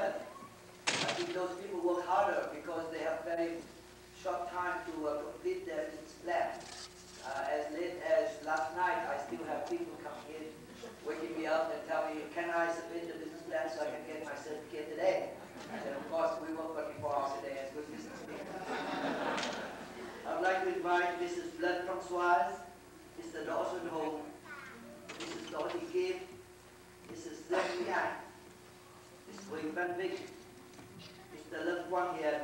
87. I think those people work harder because they have very short time to complete their business plan. As late as last night, I still have people coming in, waking me up and tell me, can I submit the business plan so I can get my certificate today? And of course, we work 24 hours a day as good business people. I would like to invite Mrs. Blood Françoise, Mr. Dawson Ho, Mrs. Dorothy Kim, Mrs. Zeng Yang, Mr. Wing Van Vick, Mr. Lev Quang Hian,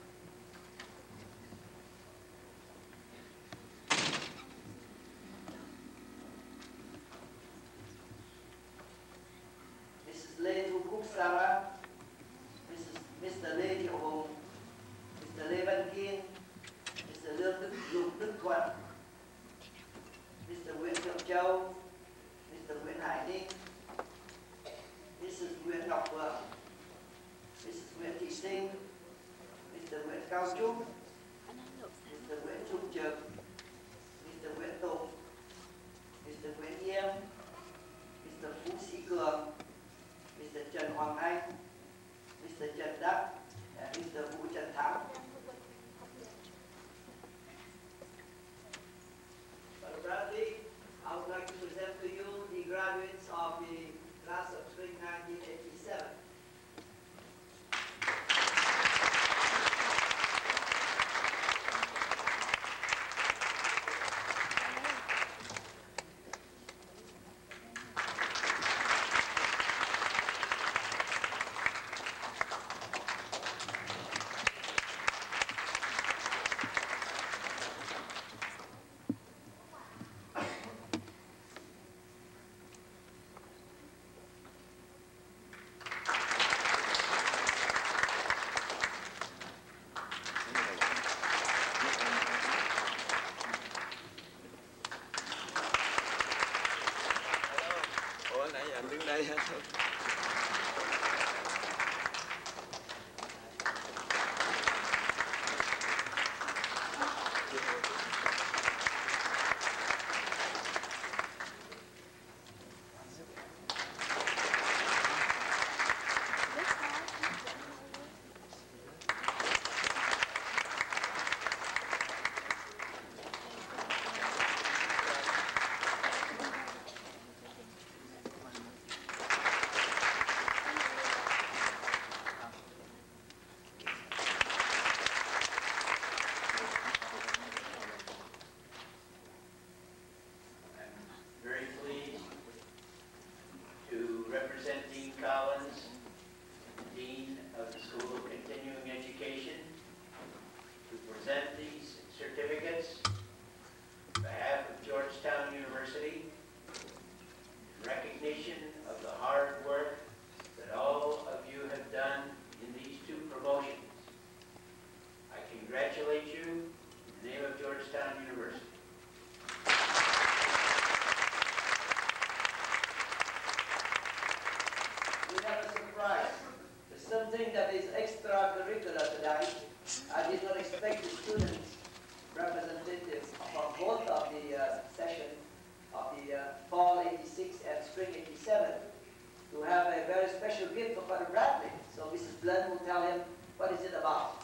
Mrs. Lê Thu Cúc Sarah, Mr. Lê Thiệu Hùng, Mr. Lê Văn Kiên, Mr. Lương Đức Thuận, Mr. Nguyễn Thượng Châu, Mr. Nguyễn Hải Ninh, Mrs. Nguyễn Ngọc Phượng, Mrs. Nguyễn Thị Sinh, Mr. Nguyễn Cao Trúc, Mr. Nguyễn Trung Trực, Mr. Nguyễn Tùng, Mr. Nguyễn Nghiêm, Mr. Phú Sĩ Cường, Mr. Trần Hoàng Anh, Mr. Trần Đắc, and Mr. Vũ Trần Thắng. But Bradley, I would like to present to you the graduates of the class of spring 1987. Anh đứng đây hết. Something that is extracurricular tonight. I did not expect the students, representatives from both of the sessions of the fall 86 and spring 87, to have a very special gift for Father Bradley. So Mrs. Blunt will tell him what is it about.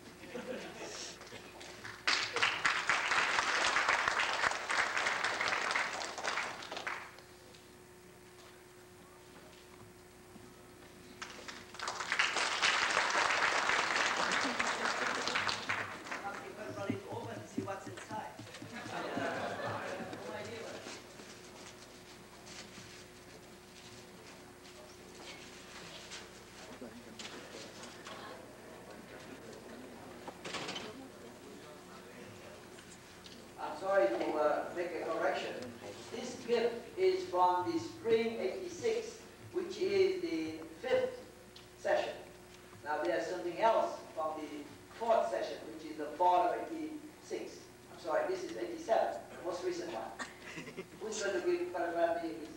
Sorry to make a correction. This gift is from the spring 86, which is the 5th session. Now there's something else from the 4th session, which is the fall of 86. I'm sorry, this is 87, the most recent one. Who's going to give Father Bradley this?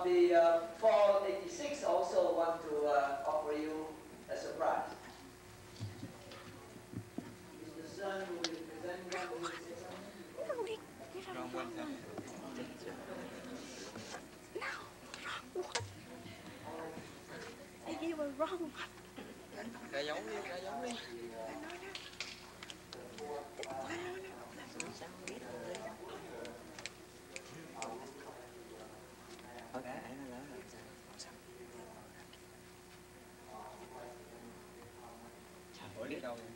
the fall '86 also want to offer you a surprise. Mr. Sun will be presenting them. Will you say something? Wrong one. No, wrong one. You were wrong. Cả giống đi, cả giống đi. Ủa đi đâu?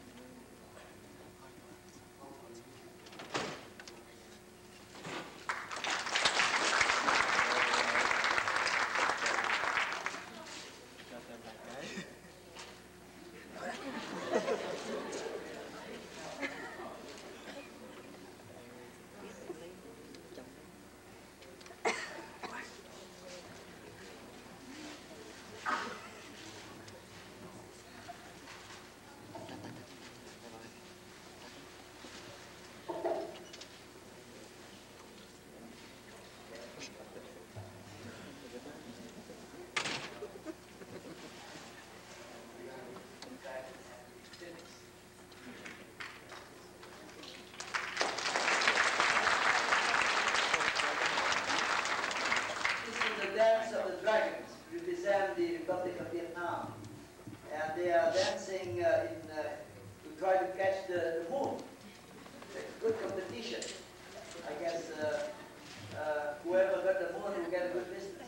Dance of the Dragons represent the Republic of Vietnam, and they are dancing to try to catch the moon. It's a good competition. I guess whoever got the moon will get a good business.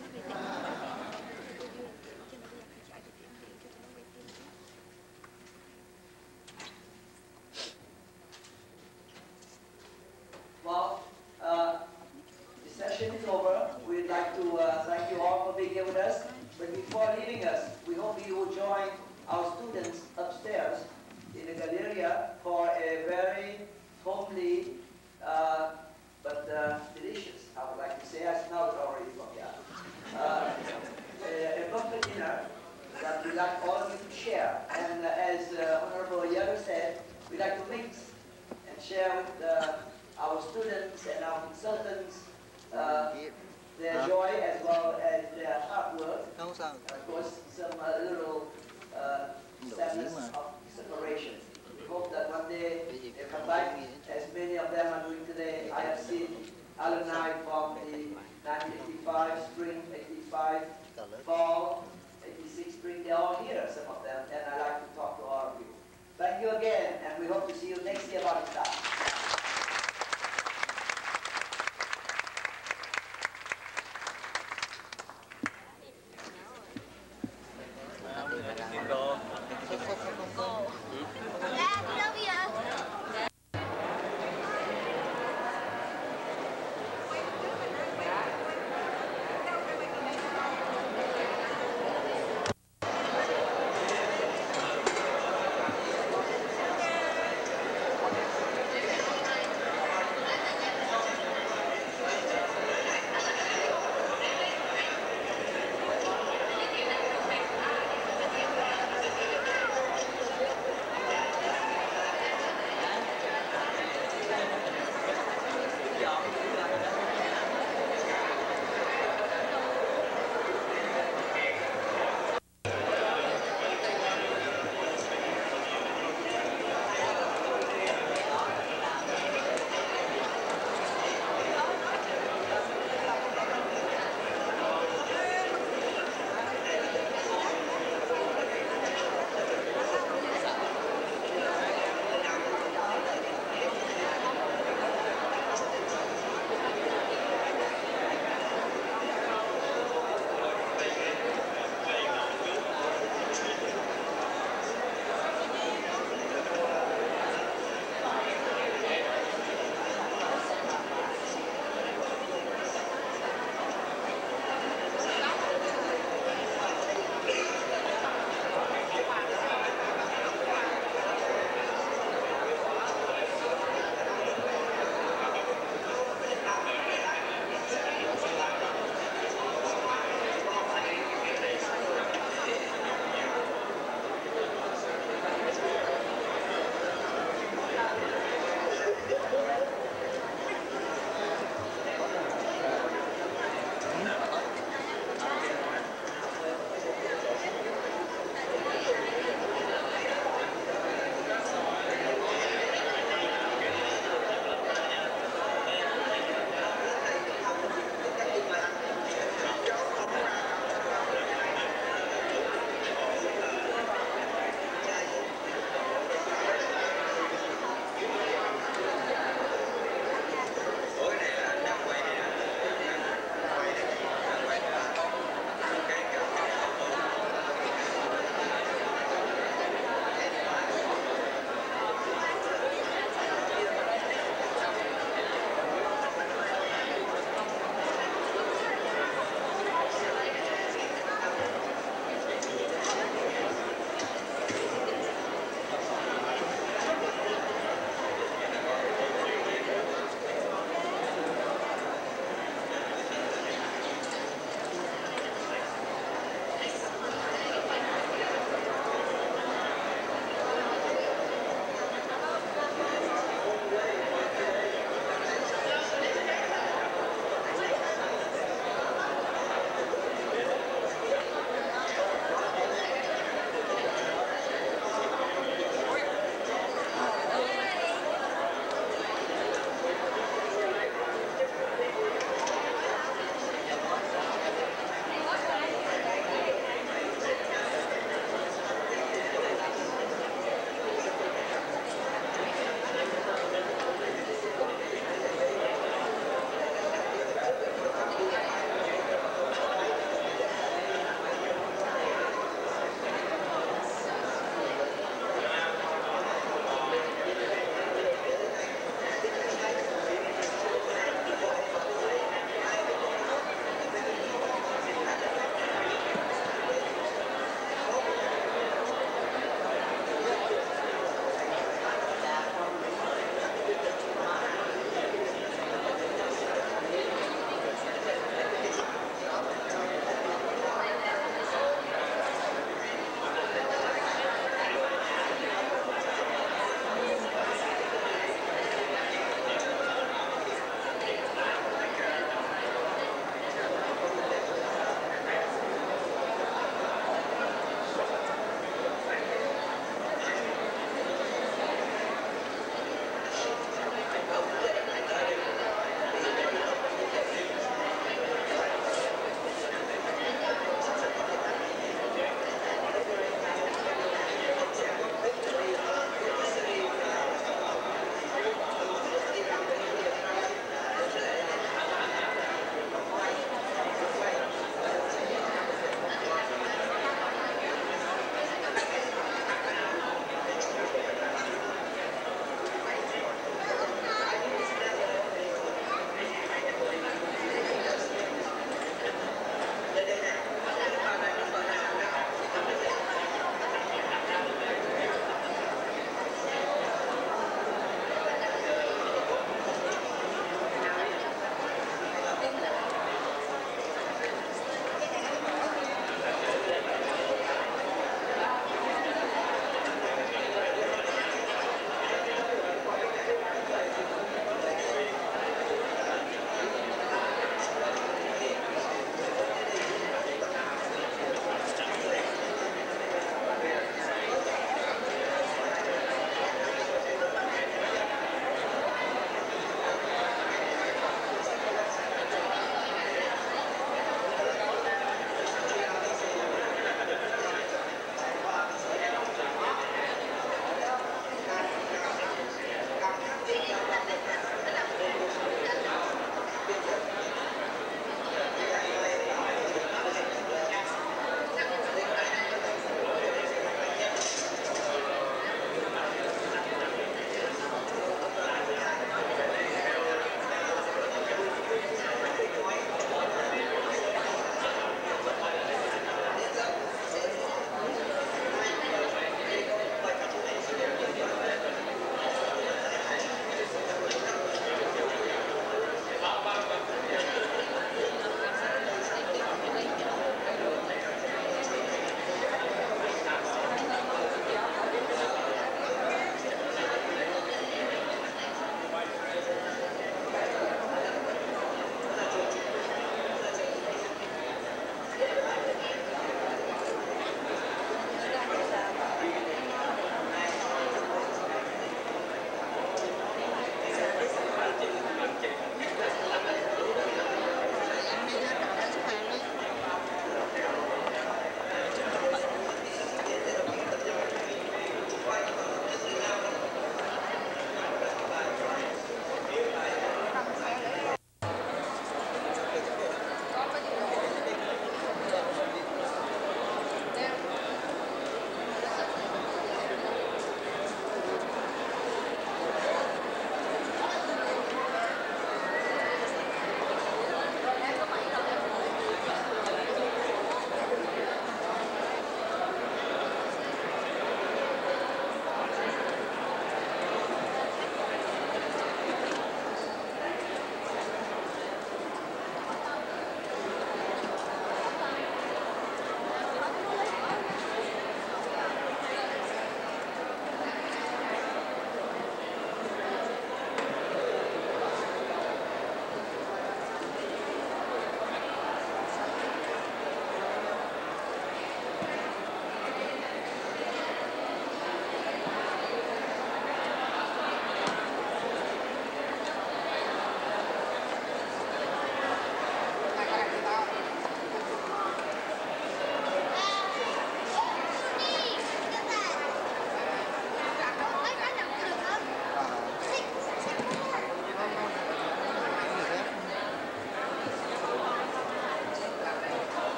Well, the session is over. We'd like to thank you all for being here with us. But before leaving us, we hope you will join our students upstairs in the Galleria for a very homely but delicious, I would like to say. I smell it already from here. A buffet dinner that we'd like all of you to share. And as Honorable Yellow said, we'd like to mix and share with our students and our consultants their joy as well as their hard work. Of course, some little sadness of separation. We hope that one day they come back, as many of them are doing today. I have seen alumni from the 1985, spring 85, fall 86 spring. They're all here, some of them, and I'd like to talk to all of you. Thank you again, and we hope to see you next year about this time.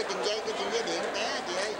cái chân dây điện té chị ơi.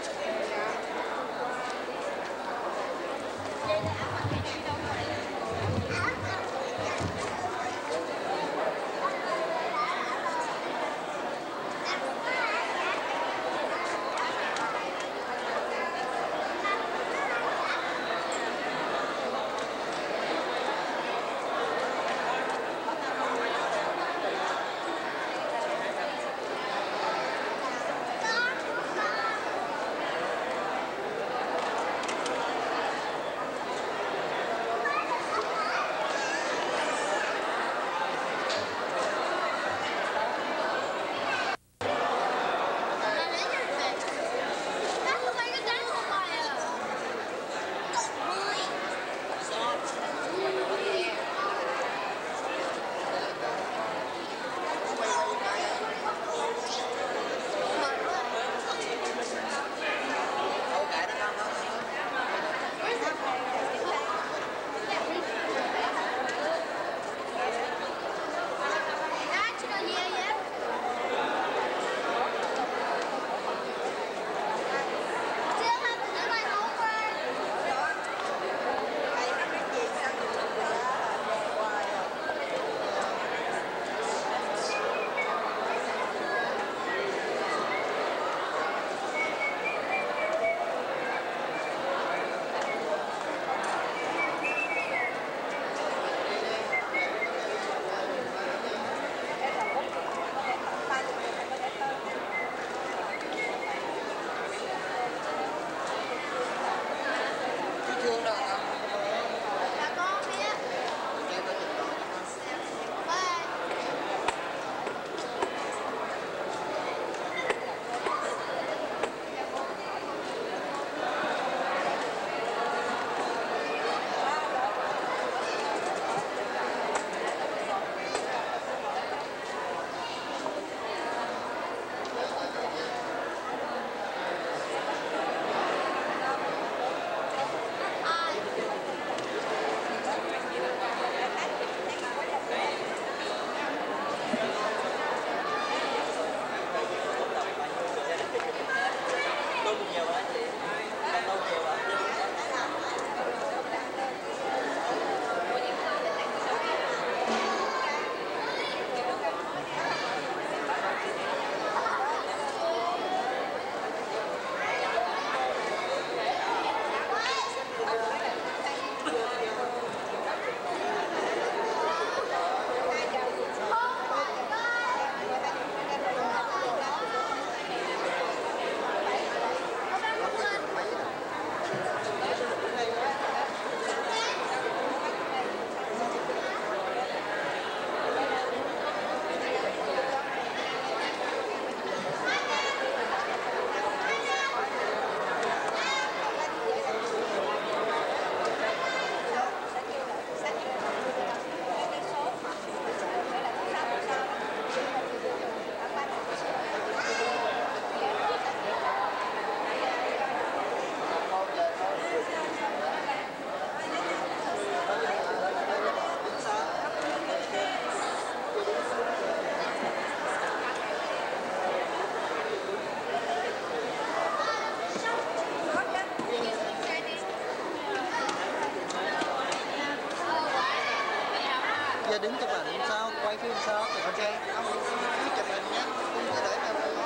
Giờ đứng chụp ảnh sao, quay phim sao? Ok, ông cứ chụp hình nhé, không có để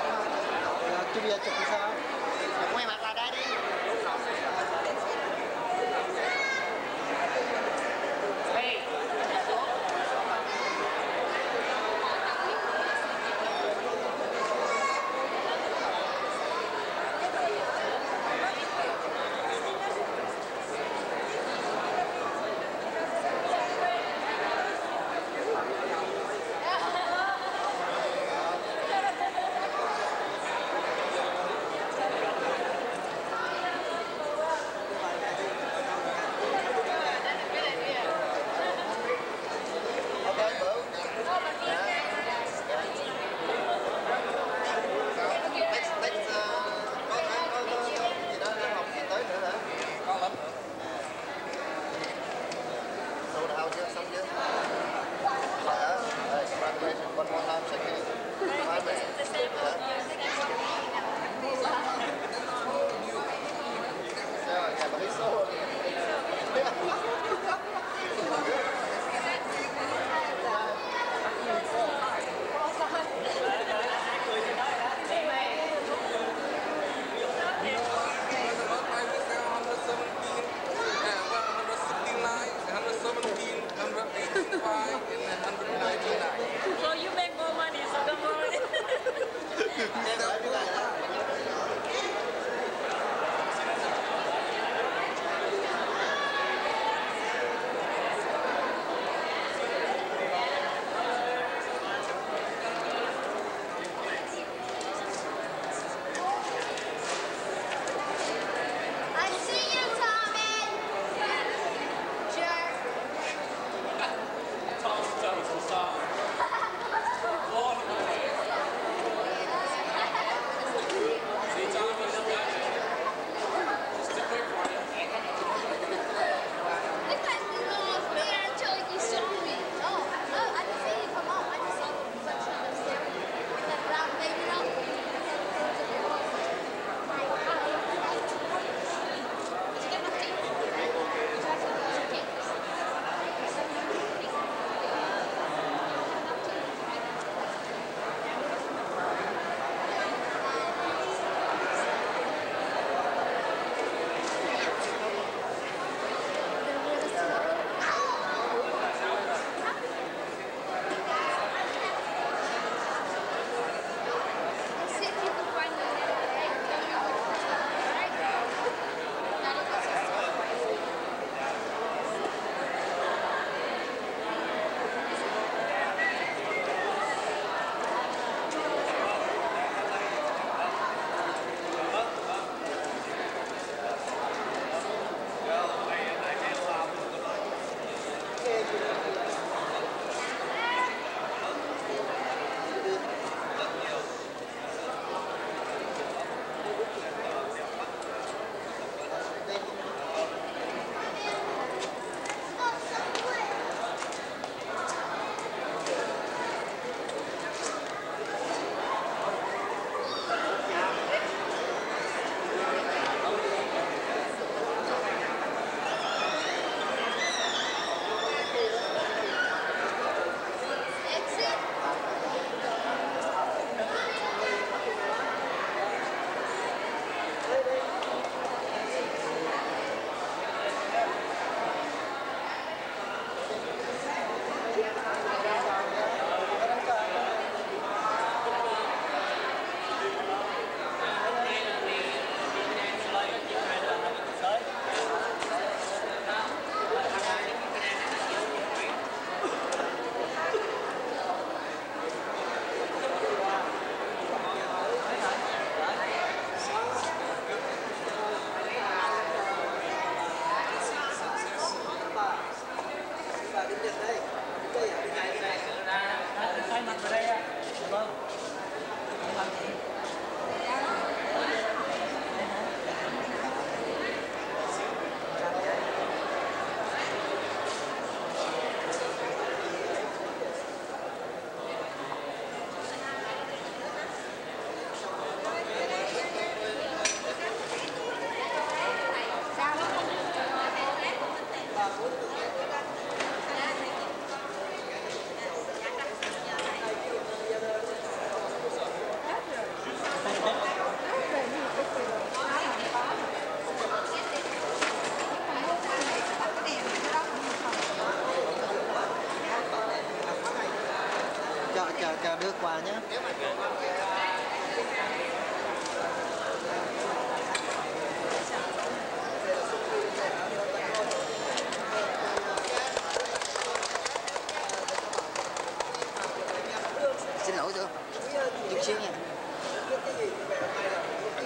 đâu. Chứ bây giờ chụp sao? Quay mặt lại đây đi.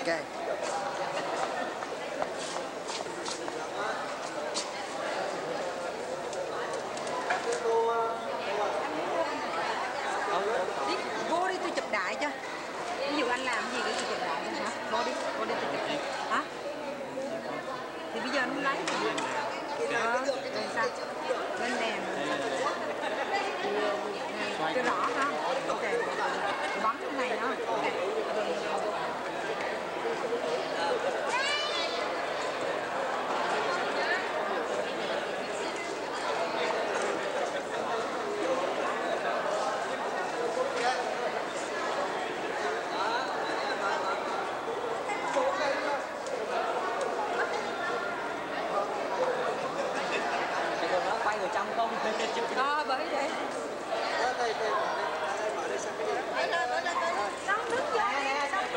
Ok. Vô đi tôi chụp đại cho. Ví dụ anh làm gì để tôi chụp đại cho hả? Vô đi tôi chụp đại. Hả? Thì bây giờ anh lấy rồi sao? Lên đèn cho rõ ha. Ok. Bấm cái này đó. Ok. Quay người trong không? Bởi vậy. Xong đứng vô. Hả? Xong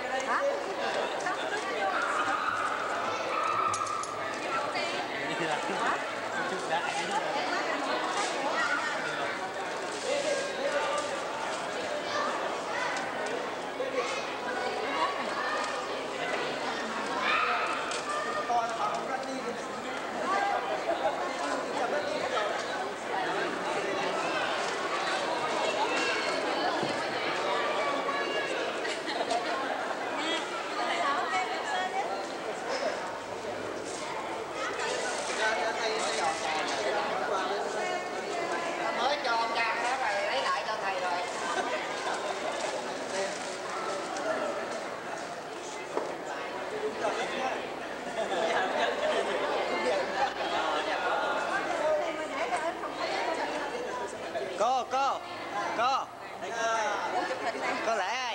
đứng vô. Mới cho ông Trang đó rồi lấy lại cho thầy rồi. Cô có lẽ ai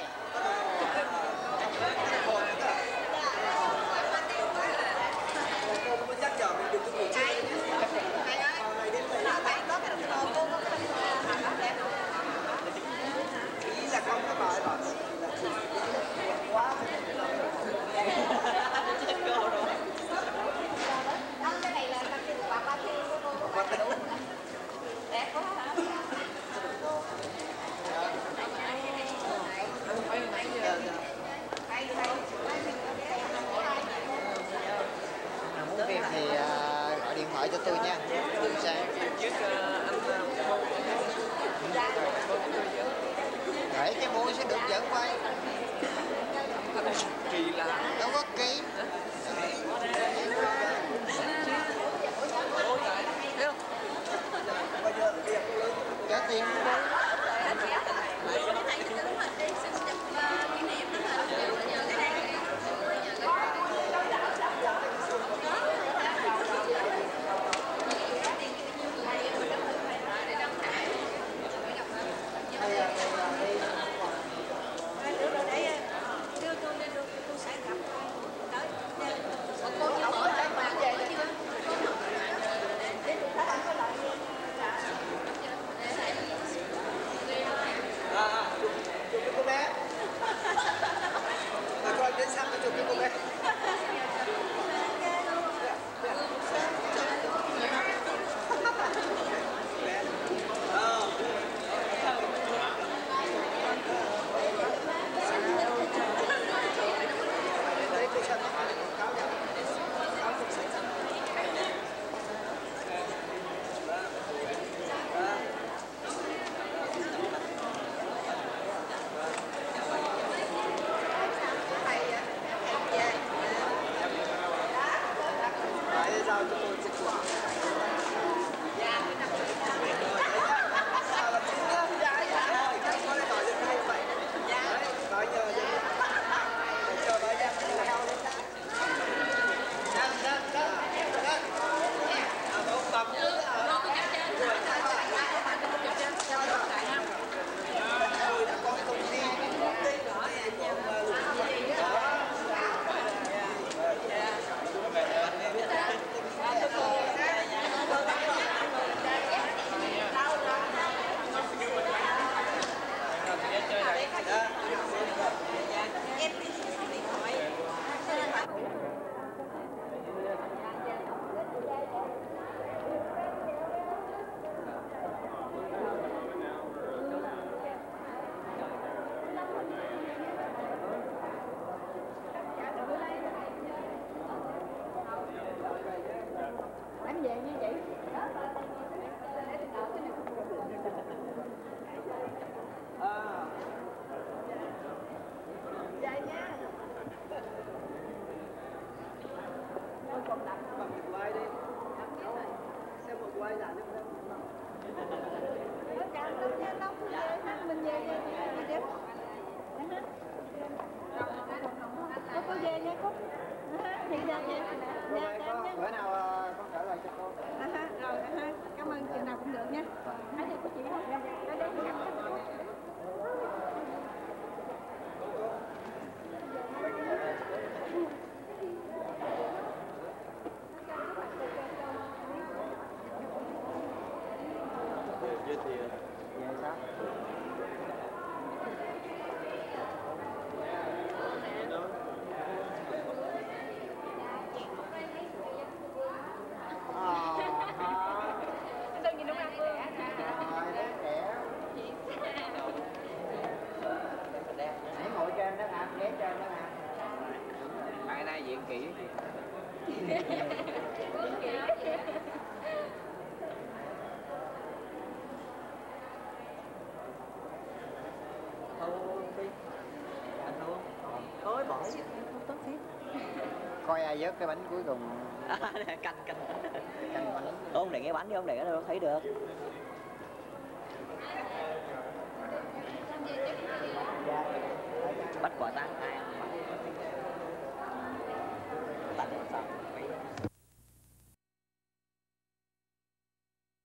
muốn phim thì gọi điện thoại cho tôi nha. Tôi sang. Để cái môi sẽ được dẫn quay. kỳ lạ. Đâu có kỹ. Trả tiền em về như vậy. Vậy nha. Tôi còn đặt Bằng một quay đi. Xem một quay là được không? cảm ơn nha, tao về mình về đi. Cô về nha cô. Thì ra vậy. Dạ, Có bữa nào con trở lại cho cô. Rồi, cảm ơn chừng nào cũng được nha. Ở đây có chị không? Ở đây có chị. Về sao? Tôi nhìn đúng không? Nãy ngồi trên đó hả? Ghé trên đó hả? Mai nay diện kỹ. Khối bỏ. Coi ai vớt cái bánh cuối cùng. Canh Canh bánh. Ông để cái bánh đi, ông để cái đâu thấy được.